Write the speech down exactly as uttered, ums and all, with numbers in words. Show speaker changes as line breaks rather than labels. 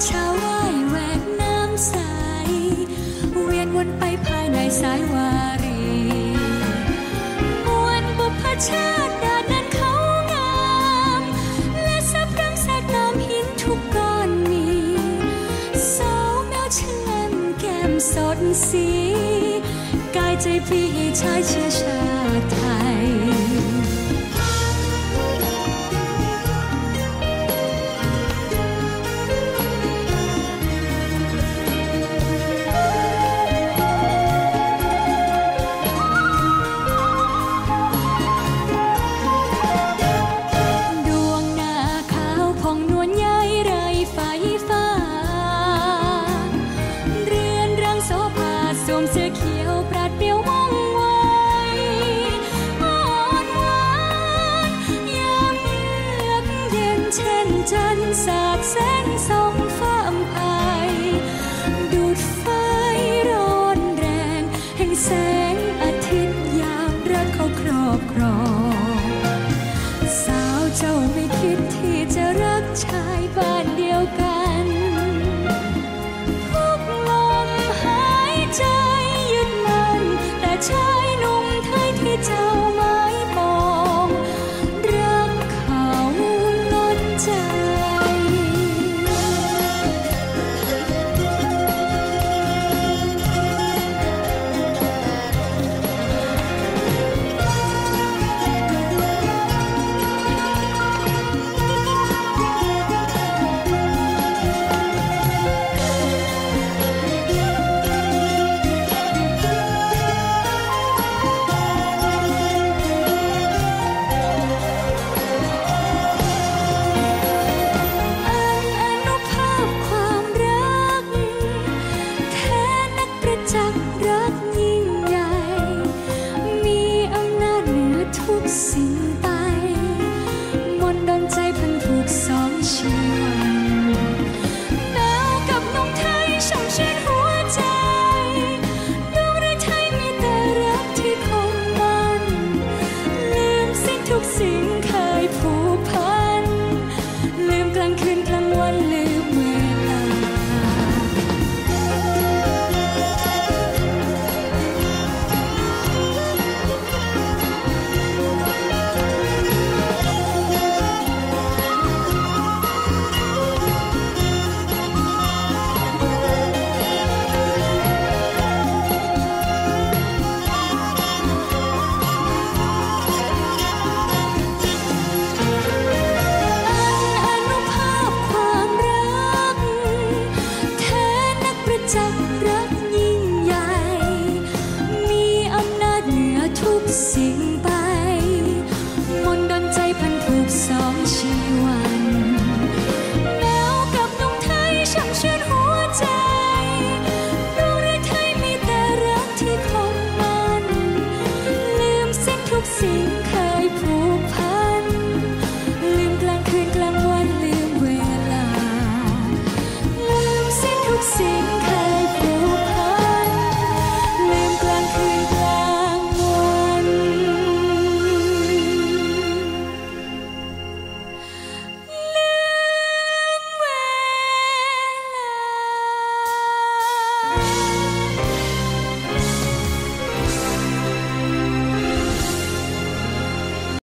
ชาว่ายแหวกน้ำใสเวียนวนไปภายในสายวารีมวลบุพชาติดาดนั้นเขางามและซับรังแสกตามหินทุกก้อนมีสาวแมวชะเล่มแก้มสดสีกายใจพี่ชายเชื้อชาติไทยสาดแสงส่องฟ้าอำไพดูดไฟร้อนแรงแห่งแสงอาทิตย์ยามรักเขาครอบครองสาวเจ้าไม่คิดที่จะรักชายบ้านเดียวกันทุกลมหายใจยึดมั่นแต่ชายหนุ่มไทยที่เจ้าไม้ปองรักเขาล้นใจสิ่งไปมนต์ดนใจพันผูกสองชีวันแมวกับนกไทยช่างชื่นหัวใจดวงฤทัยมีแต่รักที่คงมันลืมสิ้นทุกสิ่งเคยผูกพันลืมกลางคืนกลางวันลืมเวลารักยิ่งใหญ่มีอำนาจเหนือทุกสิ่ง